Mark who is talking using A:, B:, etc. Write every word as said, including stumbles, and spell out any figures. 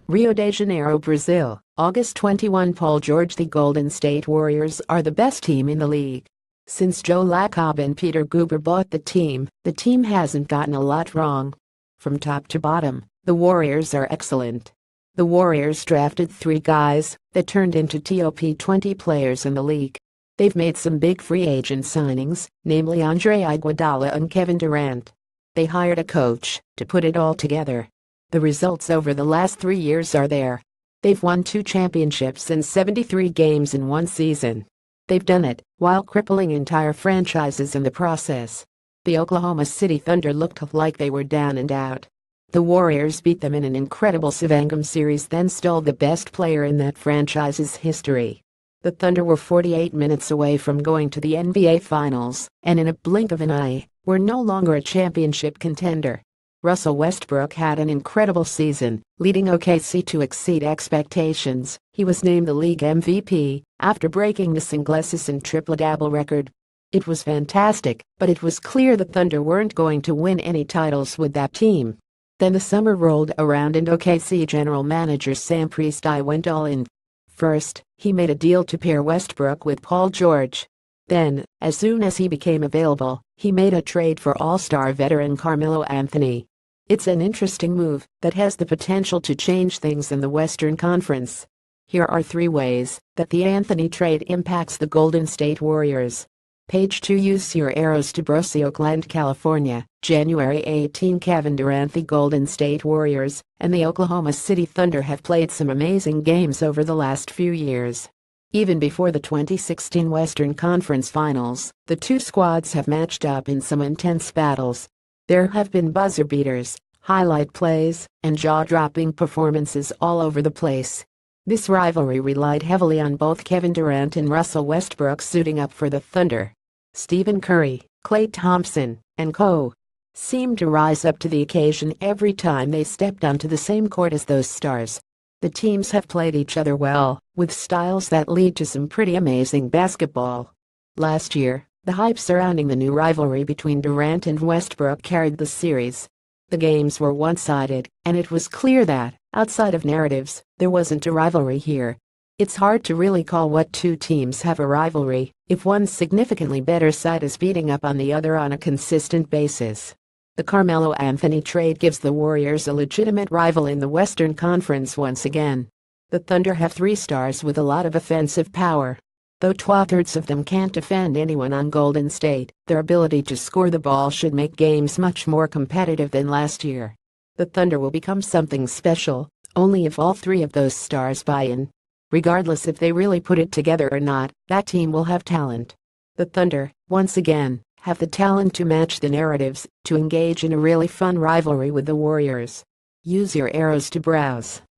A: Rio de Janeiro, Brazil, August twenty-first. Paul George. The Golden State Warriors are the best team in the league. Since Joe Lacob and Peter Guber bought the team, the team hasn't gotten a lot wrong. From top to bottom, the Warriors are excellent. The Warriors drafted three guys that turned into top twenty players in the league. They've made some big free agent signings, namely Andre Iguodala and Kevin Durant. They hired a coach to put it all together. The results over the last three years are there. They've won two championships and seventy-three games in one season. They've done it while crippling entire franchises in the process. The Oklahoma City Thunder looked like they were down and out. The Warriors beat them in an incredible seven-game series, then stole the best player in that franchise's history. The Thunder were forty-eight minutes away from going to the N B A Finals, and in a blink of an eye, were no longer a championship contender. Russell Westbrook had an incredible season, leading O K C to exceed expectations. He was named the league M V P after breaking the singles and triple-double record. It was fantastic, but it was clear the Thunder weren't going to win any titles with that team. Then the summer rolled around and O K C general manager Sam Presti went all in. First, he made a deal to pair Westbrook with Paul George. Then, as soon as he became available, he made a trade for all-star veteran Carmelo Anthony. It's an interesting move that has the potential to change things in the Western Conference. Here are three ways that the Anthony trade impacts the Golden State Warriors. Page two. Use your arrows to Brosey, Oakland, California, January eighteenth. Kevin Durant. The Golden State Warriors and the Oklahoma City Thunder have played some amazing games over the last few years. Even before the twenty sixteen Western Conference Finals, the two squads have matched up in some intense battles. There have been buzzer beaters, highlight plays, and jaw-dropping performances all over the place. This rivalry relied heavily on both Kevin Durant and Russell Westbrook suiting up for the Thunder. Stephen Curry, Klay Thompson, and co. seemed to rise up to the occasion every time they stepped onto the same court as those stars. The teams have played each other well, with styles that lead to some pretty amazing basketball. Last year, the hype surrounding the new rivalry between Durant and Westbrook carried the series. The games were one-sided, and it was clear that, outside of narratives, there wasn't a rivalry here. It's hard to really call what two teams have a rivalry if one significantly better side is beating up on the other on a consistent basis. The Carmelo Anthony trade gives the Warriors a legitimate rival in the Western Conference once again. The Thunder have three stars with a lot of offensive power. Though two-thirds of them can't defend anyone on Golden State, their ability to score the ball should make games much more competitive than last year. The Thunder will become something special only if all three of those stars buy in. Regardless if they really put it together or not, that team will have talent. The Thunder, once again, have the talent to match the narratives, to engage in a really fun rivalry with the Warriors. Use your arrows to browse.